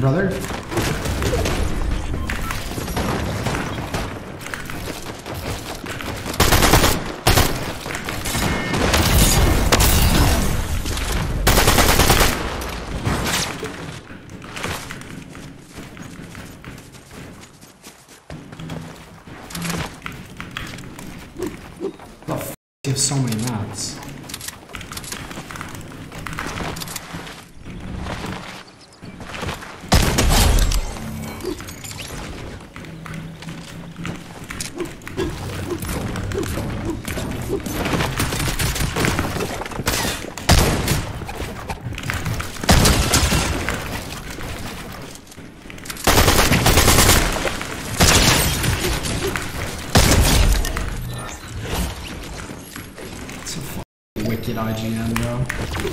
brother. The f*** you have so many mats. Wicked IGN, bro.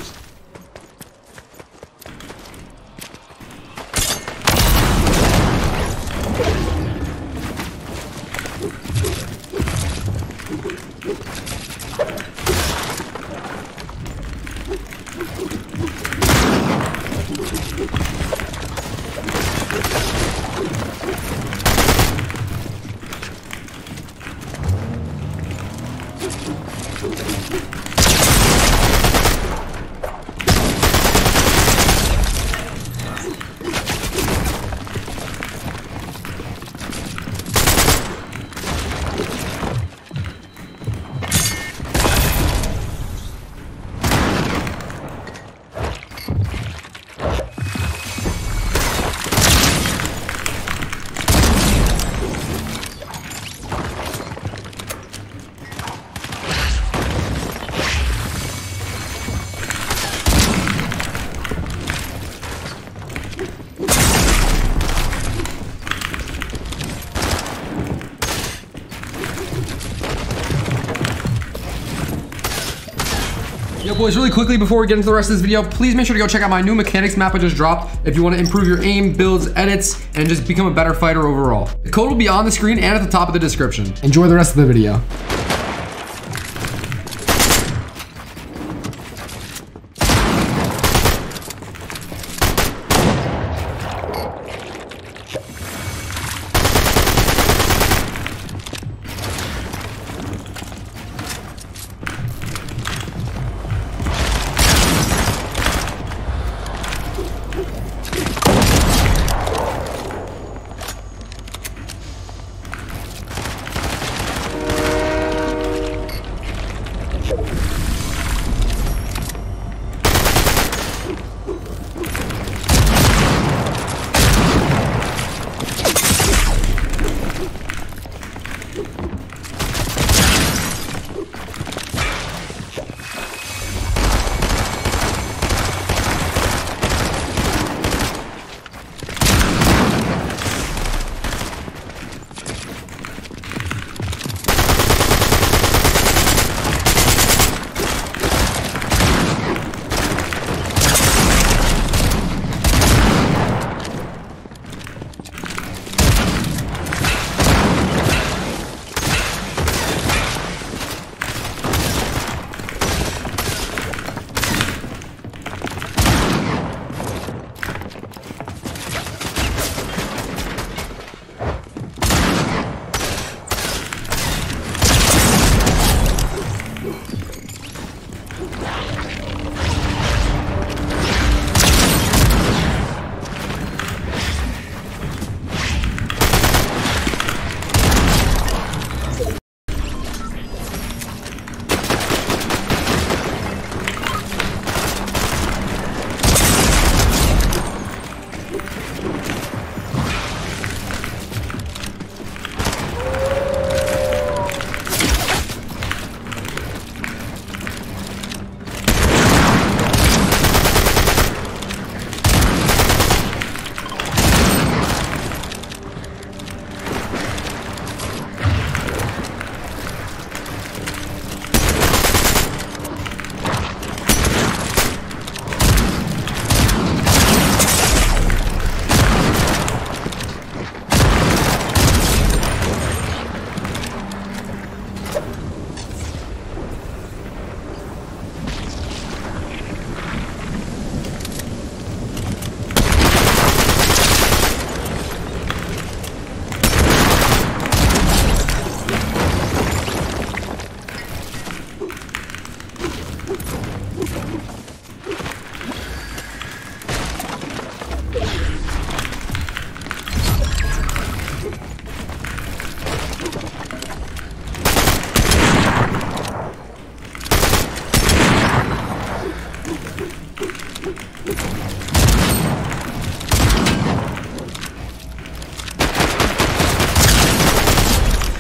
Yo boys, really quickly before we get into the rest of this video, please make sure to go check out my new mechanics map I just dropped if you want to improve your aim, builds, edits, and just become a better fighter overall. The code will be on the screen and at the top of the description. Enjoy the rest of the video.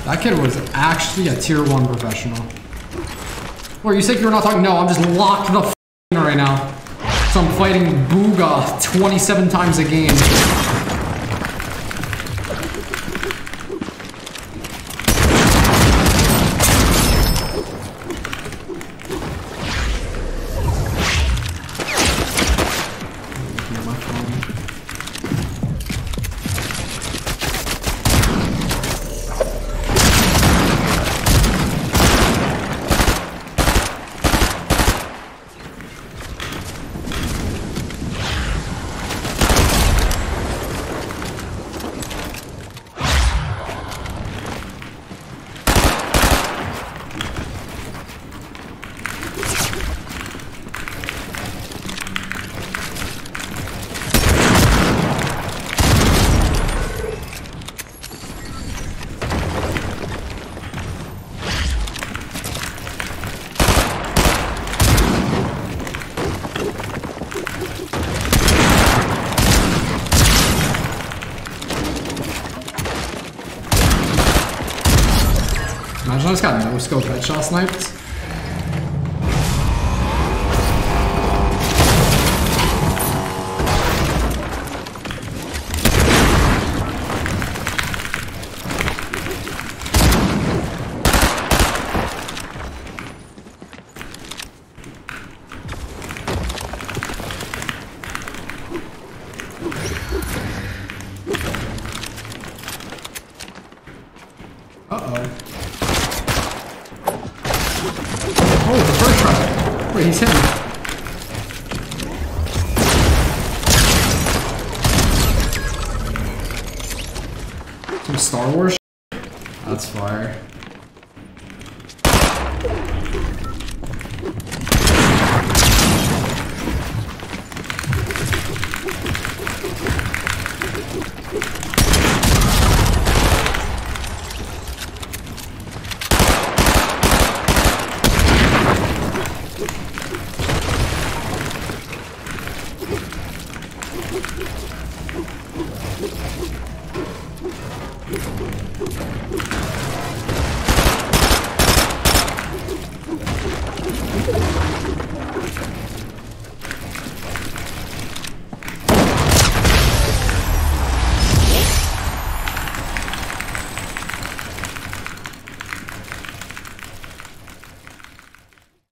That kid was actually a tier 1 professional. Or you said you were not talking? No, I'm just locked the f in right now. So I'm fighting Booga 27 times a game. Imagine I just got no scope headshot sniped. Uh-oh. Oh, the first try. Wait, he's hit me. Some Star Wars shit? That's fire.